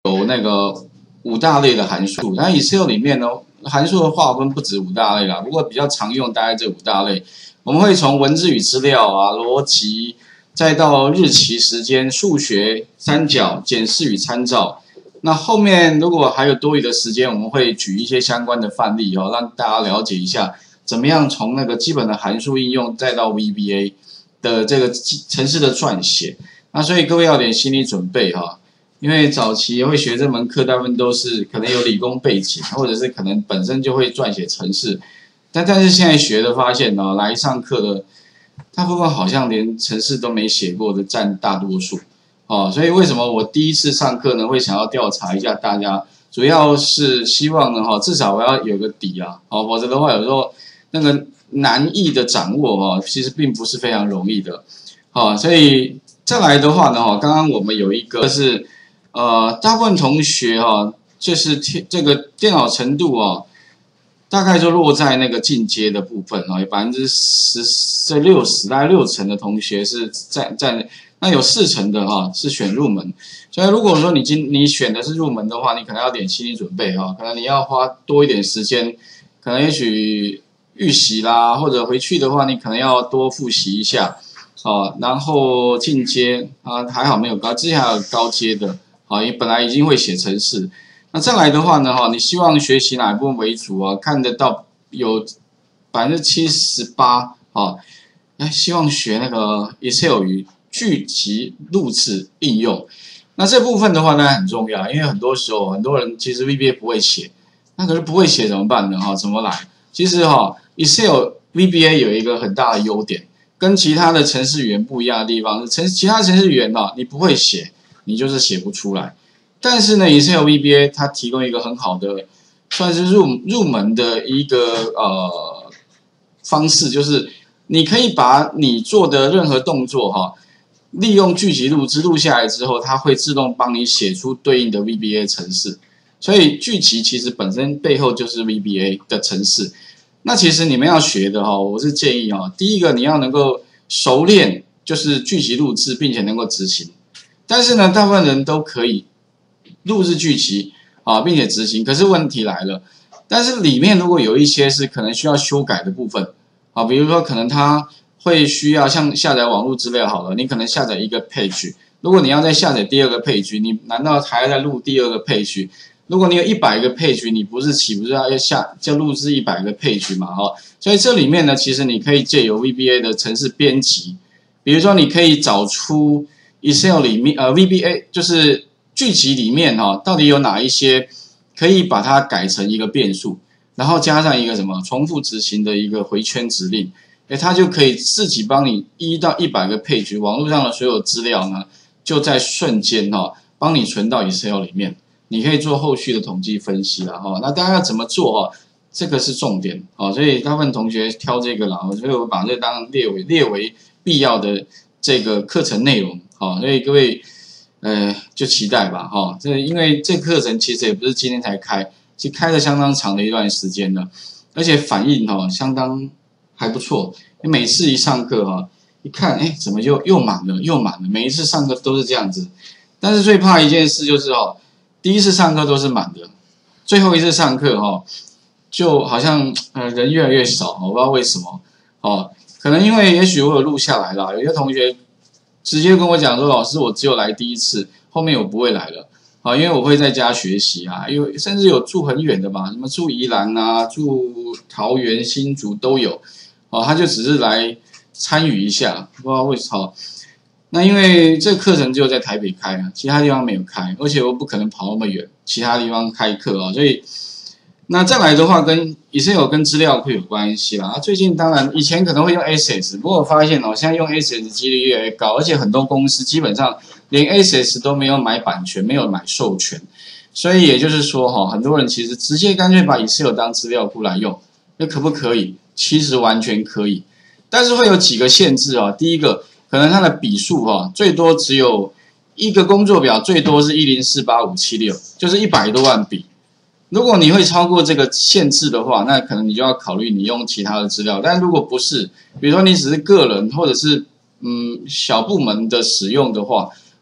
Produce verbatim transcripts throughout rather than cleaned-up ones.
有那个五大类的函数。那 Excel 里面呢，函数的划分不止五大类啦，不过比较常用大概这五大类。我们会从文字与资料啊、逻辑，再到日期、时间、数学、三角、检视与参照。那后面如果还有多余的时间，我们会举一些相关的范例哦，让大家了解一下怎么样从那个基本的函数应用，再到 V B A 的这个程式的撰写。那所以各位要有点心理准备哈。因为早期会学这门课，大部分都是可能有理工背景，或者是可能本身就会撰写程式，但但是现在学的发现呢，来上课的大部分好像连程式都没写过的占大多数，哦，所以为什么我第一次上课呢会想要调查一下大家，主要是希望呢哈，至少我要有个底啊，哦，否则的话有时候那个难易的掌握哈，其实并不是非常容易的，哦，所以再来的话呢哈，刚刚我们有一个是。呃，大部分同学哈、哦，就是这个电脑程度哦，大概就落在那个进阶的部分哦，有百分之十、这六十，大概六成的同学是在在，那有四成的哈、哦、是选入门。所以如果说你今你选的是入门的话，你可能要点心理准备哈、哦，可能你要花多一点时间，可能也许预习啦，或者回去的话，你可能要多复习一下哦，然后进阶啊还好没有高，之前还有高阶的。好，你本来已经会写程式，那再来的话呢，哈，你希望学习哪一部分为主啊？看得到有百分之七十八，啊，那希望学那个 Excel 与聚集录制应用。那这部分的话呢很重要，因为很多时候很多人其实 V B A 不会写，那可是不会写怎么办呢？哈，怎么来？其实哈 ，Excel V B A 有一个很大的优点，跟其他的程式语言不一样的地方是，程其他程式语言哈，你不会写。你就是写不出来，但是呢 ，Excel V B A 它提供一个很好的，算是入入门的一个呃方式，就是你可以把你做的任何动作哈，利用聚集录制录下来之后，它会自动帮你写出对应的 V B A 程式。所以聚集其实本身背后就是 V B A 的程式。那其实你们要学的哈，我是建议哈，第一个你要能够熟练，就是聚集录制，并且能够执行。但是呢，大部分人都可以录制剧集啊，并且执行。可是问题来了，但是里面如果有一些是可能需要修改的部分啊，比如说可能它会需要像下载网络资料好了，你可能下载一个 page， 如果你要再下载第二个 page， 你难道还要再录第二个 page？ 如果你有一百个 page， 你不是岂不是要下就录制一百个 page 嘛？哈，所以这里面呢，其实你可以借由 V B A 的程式编辑，比如说你可以找出。Excel 里面呃 V B A 就是剧集里面哈、哦，到底有哪一些可以把它改成一个变数，然后加上一个什么重复执行的一个回圈指令，诶，它就可以自己帮你一到一百个 page 网络上的所有资料呢，就在瞬间哈、哦，帮你存到 Excel 里面，你可以做后续的统计分析了哈、哦。那大家要怎么做哈、哦？这个是重点哦，所以大部分同学挑这个啦，所以我把这当列为列为必要的这个课程内容。好，所以各位，呃，就期待吧，哈、哦。这因为这课程其实也不是今天才开，其实开了相当长的一段时间了，而且反应哈、哦、相当还不错。每次一上课哈、哦，一看，哎，怎么又又满了，又满了。每一次上课都是这样子，但是最怕一件事就是哦，第一次上课都是满的，最后一次上课哈、哦，就好像呃人越来越少，我不知道为什么，哦，可能因为也许我有录下来啦，有些同学。直接跟我讲说，老师，我只有来第一次，后面我不会来了，啊，因为我会在家学习啊，因为甚至有住很远的吧，什么住宜兰啊，住桃园、新竹都有，哦、啊，他就只是来参与一下，不知道为什么。那因为这个课程只有在台北开啊，其他地方没有开，而且我不可能跑那么远，其他地方开课啊，所以。那再来的话，跟 Excel 跟资料库有关系啦。最近当然以前可能会用 Access， 不过我发现哦，现在用 Access 几率越来越高，而且很多公司基本上连 Access 都没有买版权，没有买授权，所以也就是说哈，很多人其实直接干脆把 Excel 当资料库来用，那可不可以？其实完全可以，但是会有几个限制啊。第一个，可能它的笔数哈，最多只有一个工作表，最多是一零四八五七六，就是一百多万笔。如果你会超过这个限制的话，那可能你就要考虑你用其他的资料。但如果不是，比如说你只是个人或者是嗯小部门的使用的话，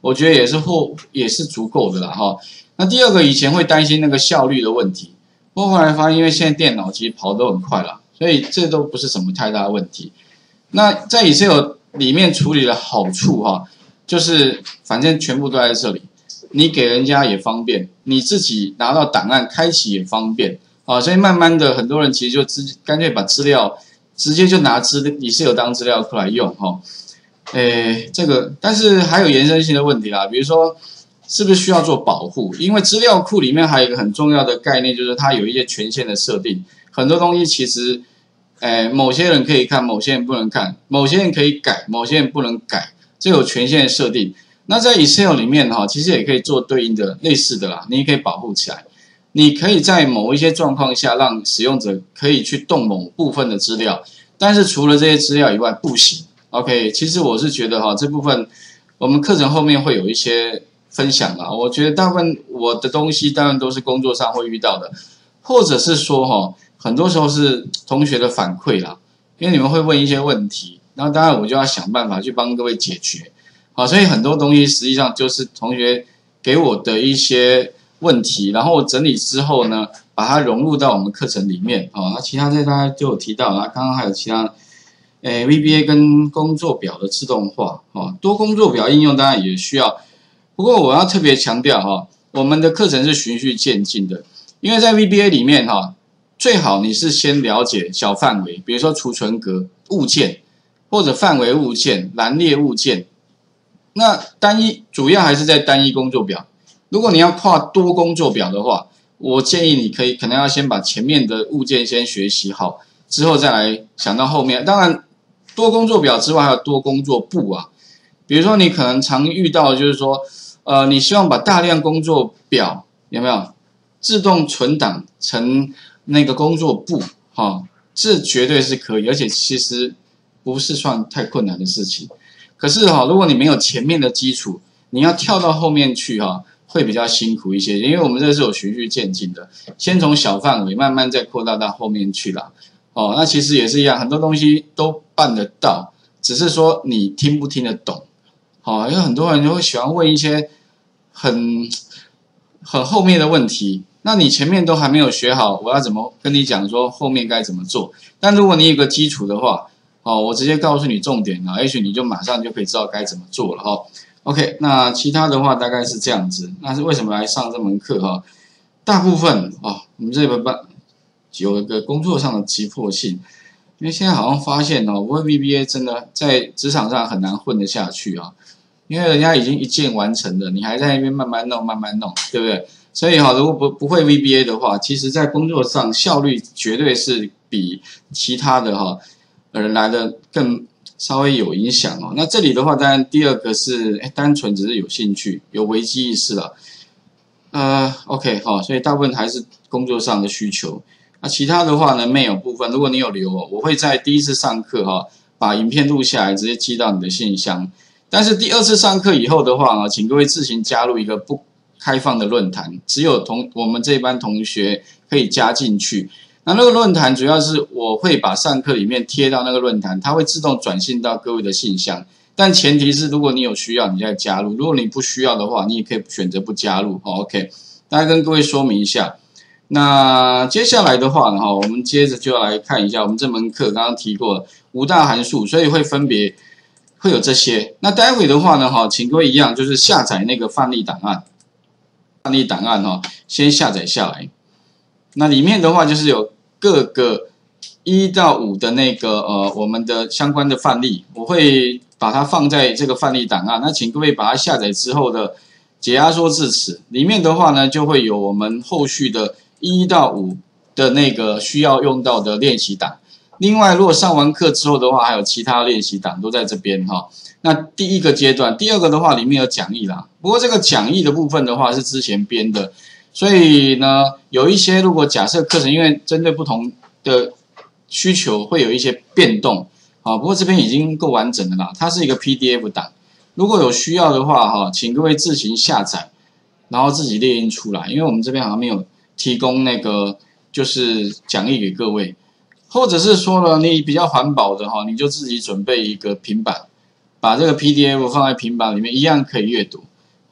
我觉得也是或也是足够的啦哈。那第二个，以前会担心那个效率的问题，不过后来发现，因为现在电脑其实跑得都很快啦，所以这都不是什么太大的问题。那在 Excel 里面处理的好处哈，就是反正全部都在这里，你给人家也方便，你自己拿到档案开启也方便啊，所以慢慢的很多人其实就直干脆把资料直接就拿资 Excel 当资料库来用哈。诶，这个但是还有延伸性的问题啦，比如说是不是需要做保护？因为资料库里面还有一个很重要的概念，就是它有一些权限的设定，很多东西其实，诶，某些人可以看，某些人不能看，某些人可以改，某些人不能改，这有权限的设定。那在 Excel 里面哈，其实也可以做对应的类似的啦，你也可以保护起来。你可以在某一些状况下让使用者可以去动某部分的资料，但是除了这些资料以外不行。OK， 其实我是觉得哈，这部分我们课程后面会有一些分享啦。我觉得大部分我的东西当然都是工作上会遇到的，或者是说哈，很多时候是同学的反馈啦，因为你们会问一些问题，然后当然我就要想办法去帮各位解决。好，所以很多东西实际上就是同学给我的一些问题，然后我整理之后呢，把它融入到我们课程里面。哦，那其他这大家就有提到，那刚刚还有其他。诶 ，V B A 跟工作表的自动化，哦，多工作表应用当然也需要。不过我要特别强调哈，我们的课程是循序渐进的，因为在 V B A 里面哈，最好你是先了解小范围，比如说储存格、物件或者范围物件、栏列物件。那单一主要还是在单一工作表。如果你要跨多工作表的话，我建议你可以可能要先把前面的物件先学习好，之后再来想到后面。当然。多工作表之外，还有多工作簿啊。比如说，你可能常遇到的就是说，呃，你希望把大量工作表有没有自动存档成那个工作簿？哈、哦，这绝对是可以，而且其实不是算太困难的事情。可是哈、哦，如果你没有前面的基础，你要跳到后面去哈、哦，会比较辛苦一些。因为我们这是有循序渐进的，先从小范围慢慢再扩大到后面去啦。哦，那其实也是一样，很多东西都办得到，只是说你听不听得懂。哦，因为很多人就会喜欢问一些很很后面的问题，那你前面都还没有学好，我要怎么跟你讲说后面该怎么做？但如果你有个基础的话，哦，我直接告诉你重点了，也许你就马上就可以知道该怎么做了哈、哦。OK， 那其他的话大概是这样子。那是为什么来上这门课哈、哦？大部分哦，我们这个班。有一个工作上的急迫性，因为现在好像发现哦，不会 V B A 真的在职场上很难混得下去啊，因为人家已经一键完成了，你还在那边慢慢弄慢慢弄，对不对？所以哈，如果不不会 V B A 的话，其实在工作上效率绝对是比其他的哈人来的更稍微有影响哦。那这里的话，当然第二个是哎，单纯只是有兴趣、有危机意识了。呃 ，OK 哈，所以大部分还是工作上的需求。那其他的话呢 ，mail 部分，如果你有留哦，我会在第一次上课哈，把影片录下来，直接寄到你的信箱。但是第二次上课以后的话啊，请各位自行加入一个不开放的论坛，只有同我们这班同学可以加进去。那那个论坛主要是我会把上课里面贴到那个论坛，它会自动转信到各位的信箱。但前提是，如果你有需要，你再加入；如果你不需要的话，你也可以选择不加入。OK， 大家跟各位说明一下。那接下来的话呢，哈，我们接着就要来看一下我们这门课刚刚提过五大函数，所以会分别会有这些。那待会的话呢，哈，请各位一样就是下载那个范例档案，范例档案哈，先下载下来。那里面的话就是有各个一到五的那个呃我们的相关的范例，我会把它放在这个范例档案。那请各位把它下载之后的解压缩至此，里面的话呢就会有我们后续的一到五的那个需要用到的练习档。另外，如果上完课之后的话，还有其他练习档都在这边哈。那第一个阶段，第二个的话里面有讲义啦，不过这个讲义的部分的话是之前编的，所以呢有一些如果假设课程因为针对不同的需求会有一些变动啊，不过这边已经够完整的啦，它是一个 P D F 档，如果有需要的话哈，请各位自行下载，然后自己列印出来，因为我们这边好像没有提供那个就是讲义给各位，或者是说呢，你比较环保的哈，你就自己准备一个平板，把这个 P D F 放在平板里面，一样可以阅读。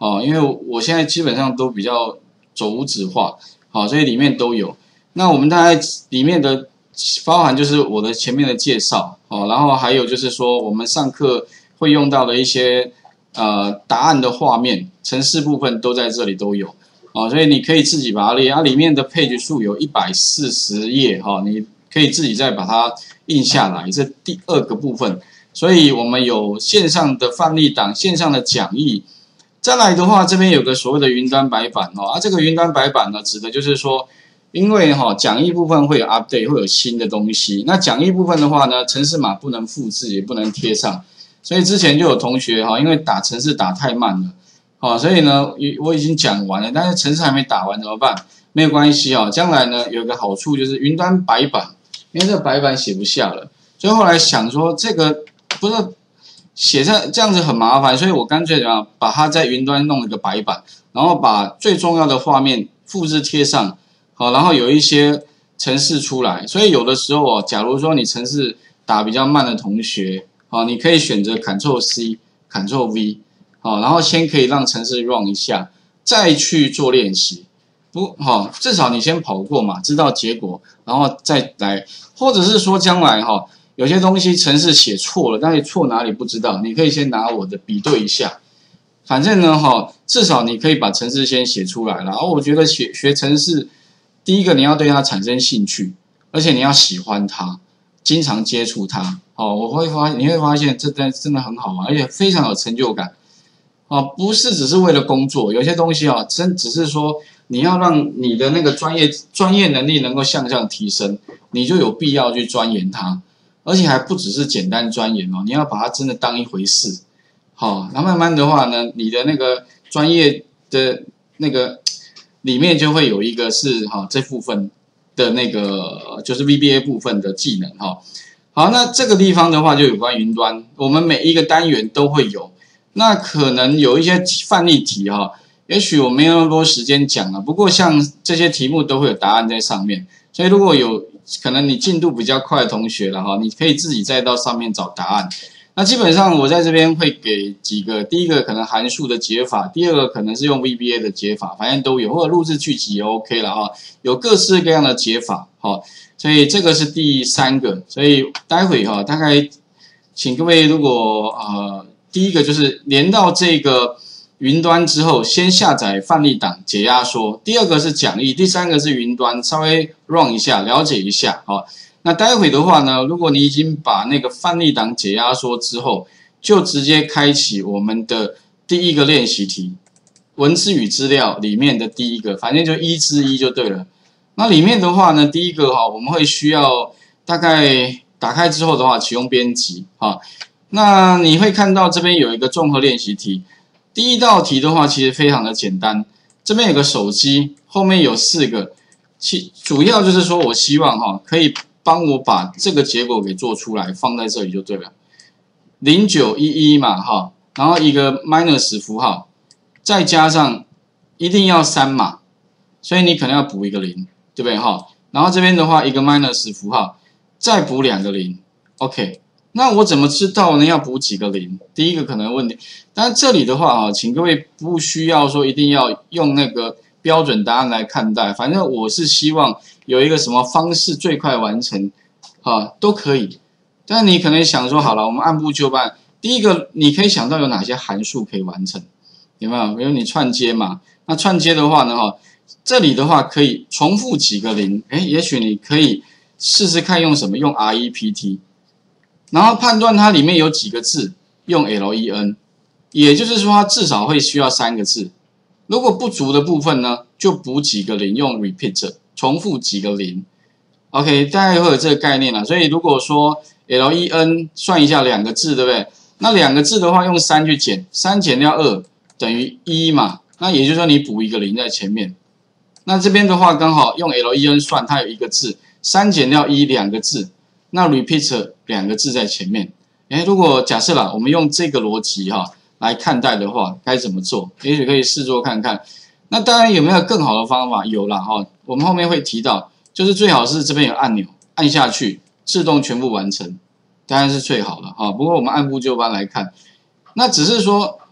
哦，因为我现在基本上都比较走无纸化，好，所以里面都有。那我们大概里面的包含就是我的前面的介绍，哦，然后还有就是说我们上课会用到的一些呃答案的画面、程式部分都在这里都有，哦，所以你可以自己把它列，它里面的 page 数有一百四十页，哈，你可以自己再把它印下来，这第二个部分。所以我们有线上的范例档、线上的讲义。再来的话，这边有个所谓的云端白板哦，啊，这个云端白板呢，指的就是说，因为哈、哦、讲义部分会有 update， 会有新的东西。那讲义部分的话呢，程式码不能复制，也不能贴上，所以之前就有同学哈、哦，因为打程式打太慢了，哦，所以呢，我已经讲完了，但是程式还没打完怎么办？没有关系哦，将来呢有个好处就是云端白板，因为这个白板写不下了，所以后来想说这个不是。写这这样子很麻烦，所以我干脆怎么样，把它在云端弄一个白板，然后把最重要的画面复制贴上，好，然后有一些程式出来。所以有的时候哦，假如说你程式打比较慢的同学，好，你可以选择 Ctrl C、Ctrl V， 好，然后先可以让程式 run 一下，再去做练习。不，好，至少你先跑过嘛，知道结果，然后再来，或者是说将来哈。有些东西程式写错了，但是错哪里不知道，你可以先拿我的比对一下。反正呢，哈，至少你可以把程式先写出来了。然后我觉得学学程式，第一个你要对它产生兴趣，而且你要喜欢它，经常接触它。哦，我会发你会发现这真真的很好玩，而且非常有成就感。哦，不是只是为了工作，有些东西啊，真只是说你要让你的那个专业专业能力能够向上提升，你就有必要去钻研它。而且还不只是简单钻研哦，你要把它真的当一回事，好，那慢慢的话呢，你的那个专业的那个里面就会有一个是哈这部分的那个就是 V B A 部分的技能哈。好，那这个地方的话就有关云端，我们每一个单元都会有，那可能有一些范例题哈，也许我没有那么多时间讲了，不过像这些题目都会有答案在上面，所以如果有可能你进度比较快的同学了哈，你可以自己再到上面找答案。那基本上我在这边会给几个，第一个可能函数的解法，第二个可能是用 V B A 的解法，反正都有，或者录制句集也 OK 了哈，有各式各样的解法哈。所以这个是第三个，所以待会哈大概请各位如果呃第一个就是连到这个云端之后，先下载范例档解压缩，第二个是讲义，第三个是云端，稍微 run 一下，了解一下哈。那待会的话呢，如果你已经把那个范例档解压缩之后，就直接开启我们的第一个练习题，文字与资料里面的第一个，反正就一之一就对了。那里面的话呢，第一个哈，我们会需要大概打开之后的话，启用编辑哈。那你会看到这边有一个综合练习题，第一道题的话其实非常的简单，这边有个手机，后面有四个，其主要就是说我希望哈可以帮我把这个结果给做出来，放在这里就对了，零九一一嘛哈，然后一个 minus 符号，再加上一定要三嘛，所以你可能要补一个零。对不对哈？然后这边的话，一个 minus 符号，再补两个零 ，OK。那我怎么知道呢？要补几个零？第一个可能问题，但是这里的话啊，请各位不需要说一定要用那个标准答案来看待，反正我是希望有一个什么方式最快完成，啊，都可以。但你可能想说，好了，我们按部就班。第一个，你可以想到有哪些函数可以完成？有没有？比如你串接嘛，那串接的话呢，哈。这里的话可以重复几个零，哎，也许你可以试试看用什么，用 R E P T， 然后判断它里面有几个字，用 L E N， 也就是说它至少会需要三个字。如果不足的部分呢，就补几个零，用 repeat， 重复几个零。OK， 大概会有这个概念啦。所以如果说 L E N 算一下两个字，对不对？那两个字的话用三去减，三减掉二等于一嘛，那也就是说你补一个零在前面。那这边的话刚好用 L E N 算，它有一个字，三减掉一两个字，那 repeat 两个字在前面。哎，如果假设啦，我们用这个逻辑哈来看待的话，该怎么做？也许可以试做看看。那当然有没有更好的方法？有啦哈，我们后面会提到，就是最好是这边有按钮，按下去自动全部完成，当然是最好的哈。不过我们按部就班来看，那只是说。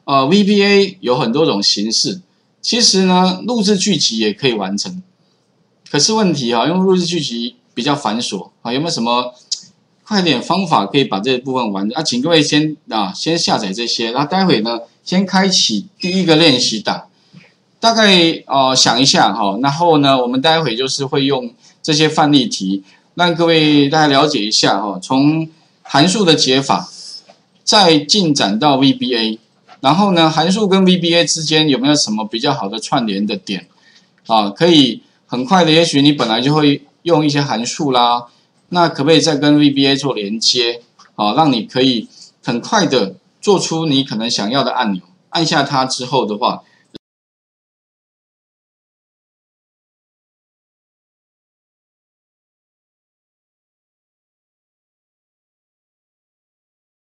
呃 V B A 有很多种形式，其实呢录制剧集也可以完成。可是问题哈，因为录制剧集比较繁琐啊，有没有什么快点方法可以把这部分完成啊？请各位先啊先下载这些，然后待会呢先开启第一个练习档，大概呃想一下哈，然后呢我们待会就是会用这些范例题，让各位大家了解一下哈，从函数的解法，再进展到 V B A， 然后呢函数跟 V B A 之间有没有什么比较好的串联的点啊？可以很快的，也许你本来就会用一些函数啦，那可不可以再跟 V B A 做连接啊？让你可以很快的做出你可能想要的按钮，按下它之后的话，